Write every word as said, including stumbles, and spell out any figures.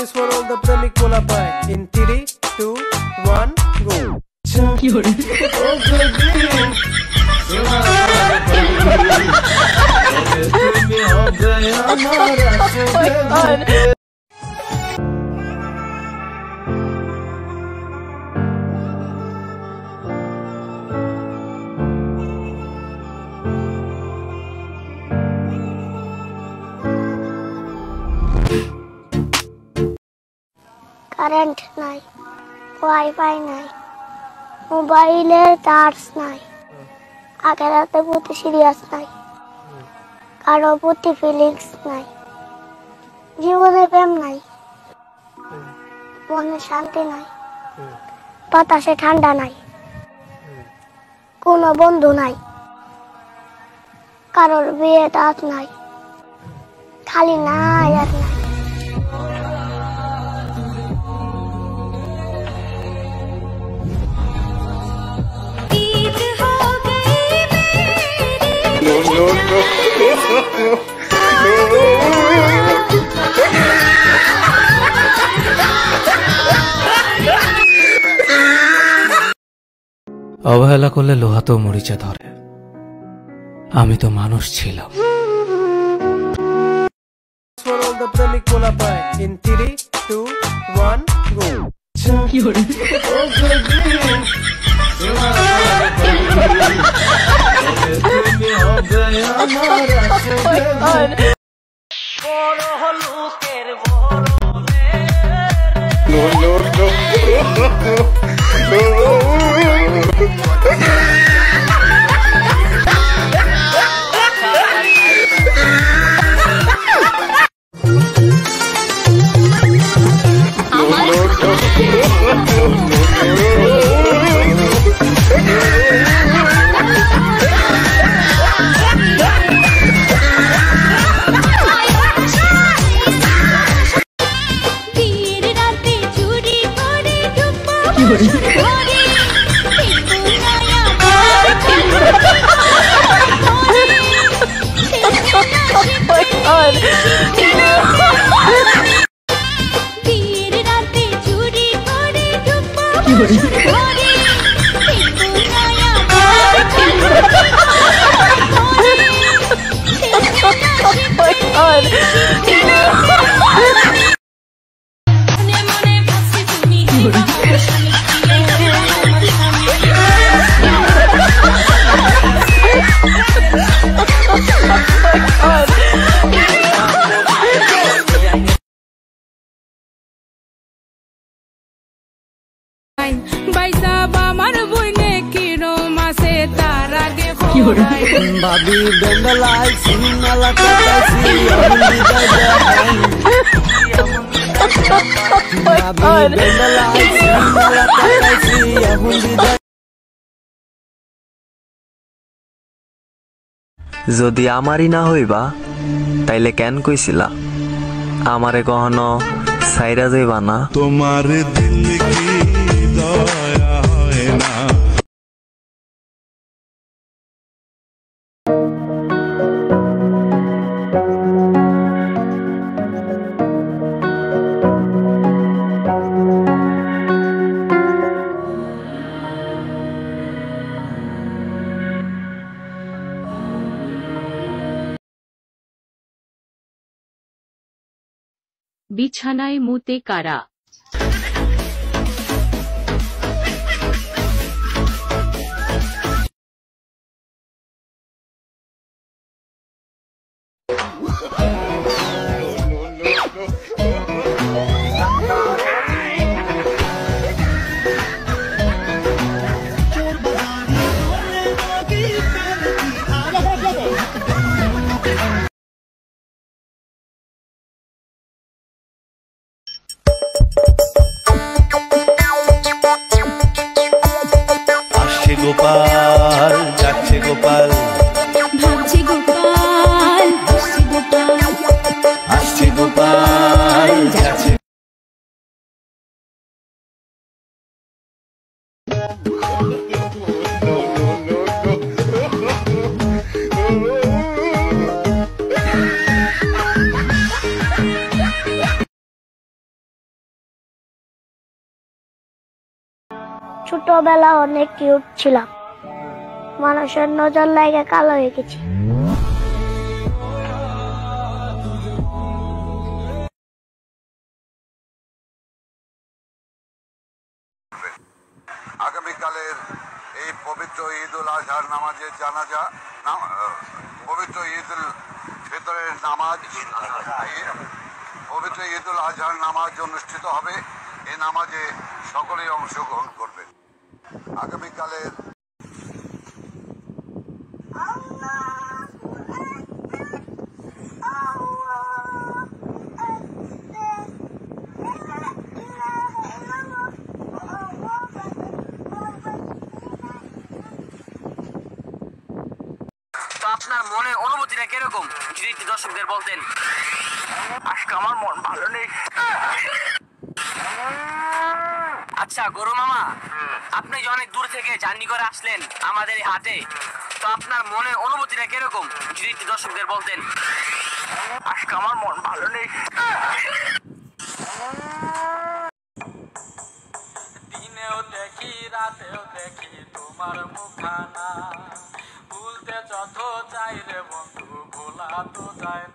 is for all the premic polapai. In three, two, one, go. Current নাই, wifi নাই, মোবাইলের charge নাই, আখেরাতের প্রতি সিরিয়াস নাই, কারো প্রতি ফিলিংস নাই, জীবনে প্রেম নাই, মনে শান্তি নাই, বাতাসে ঠান্ডা নাই, কোনো বন্ধু নাই, কারোর বিয়ে দাঁত নাই, খালি নাই আর নাই। অবহেলা করলে লোহাতেও মরিচা ধরে। আমি তো মানুষ ছিলাম। For all the premic polapai. In three, two, one, go. Babi bend the lights, sing a la kakasi, Babi bend the lights, sing a la kakasi, যদি আমারই না হইবা তাইলে কেন কইছিলা আমারে কখনো সাইরা যাইবা না তোমার দিল কি দয়া হয় না বিছানায় মুতে কারা গোপাল যাচ্ছে গোপাল ভাবছে গোপাল হাসছে গোপাল আসছে গোপাল যাচ্ছে ছোটবেলা অনেক কিউট ছিলাম, মানুষের নজর লাগে কালো হয়ে গেছি। আগামীকালের এই পবিত্র ঈদ উল আজহার নামাজের জানাজা পবিত্র ঈদ উল ফিতরের নামাজ পবিত্র ঈদ উল আজহার নামাজ অনুষ্ঠিত হবে। এই নামাজে সকলেই অংশগ্রহণ করবেন। আগামীকালের আপনার মনের অনুভূতিটা কিরকম যদি একটু দর্শকদের বলতেন। আজকে আমার মন ভালো নেই। আচ্ছা গরু মামা, আপনি যে অনেক দূর থেকে জার্নি করে আসলেন আমাদের এই হাটে, তো আপনার মনের অনুভূতিটা কিরকম যদি একটু দর্শকদের বলতেন। আজকে আমার মন ভালো নেই। দিনেও দেখি রাতেও দেখি তোমার মুখানা, ভুলতে যত চাই রে বন্ধু ভোলা তো যায় না।